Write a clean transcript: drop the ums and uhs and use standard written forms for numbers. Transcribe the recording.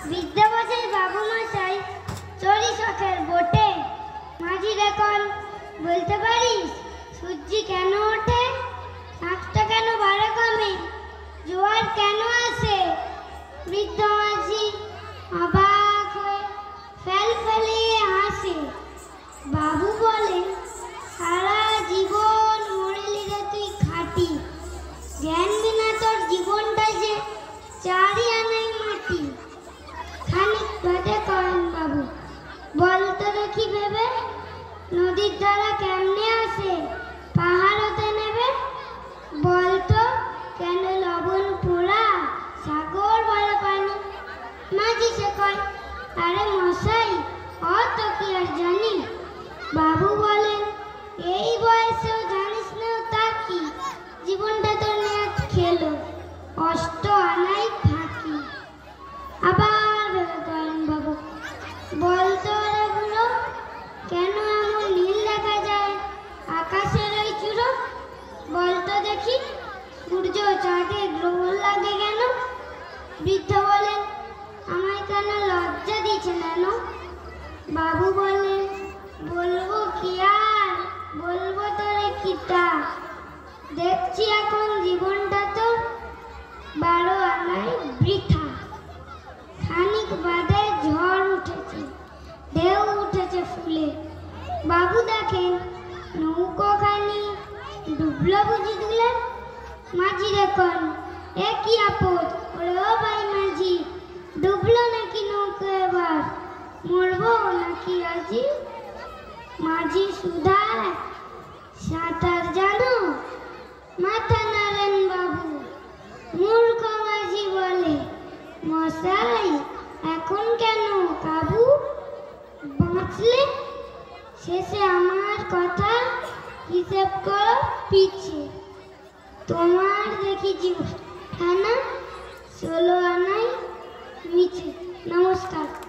বিদ্যাবাজার বাবু মশাই চড়ি শখের বোটে। মাঝির এখন বলতে পারিস সূর্যি কেন ওঠে, শাঁখটা কেন বাড়ে কমে, জোয়ার কেন আসে? বৃদ্ধ মাঝি অবাক হয়ে ফেল ফেলিয়ে হাসে। বাবু বলে, সারা জীবন মরলি রে তুই খাটি, জ্ঞান বিনা তোর জীবনটা যে চারি আনাই মাটি। খানিক বাদে করেন বাবু, বলতো দেখি ভেবে, নদীর ধারা কেমনে আসে, পাহাড় হতে নেবে? বলতো কেন লবণ পোড়া, সাগর বড় পানি? মাঝি সে কয়, আরে মশাই অত কি আর জানি। বাবু বলেন, এই বয়সেও জানিস না তা কি, জীবনটা তোর নেয়াত খেলো, অষ্ট আনাই ফাঁকি। আবার ভেবে করেন বাবু, বলতো রে বুড়ো, কেন এমন নীল দেখা যায় আকাশের ওই চূড়ো? বলতো দেখি সূর্য চাঁদে গ্রহণ লাগে কেন? বৃদ্ধ বলেন, আমায় কেন লজ্জা দিচ্ছে কেন? বাবু বলে, বলবো কি আর, বলবো তোরে কিটা, দেখছি এখন জীবনটা তো 12 আনায় বৃথা। খানিক বাদে ঝড় উঠেছে, ঢেউ উঠেছে ফুলে। বাবু দেখেন নৌকোখানি ডুবলো বুঝি দুলে। মাঝি দেখুন, এ কি আপদ, ওরে ও ভাই মাঝি, ডুবলো নাকি নৌকো এবার, মরবো নাকি আজি? মাঝি সুধায়, সাঁতার জানো? মাথা নাড়েন বাবু। মূর্খ মাঝি বলে, মশাই এখন কেন কাবু? বাঁচলে শেষে আমার কথা হিসেব করো পিছে। তোমার দেখি জীবন 16 আনাই মিছে। নমস্কার।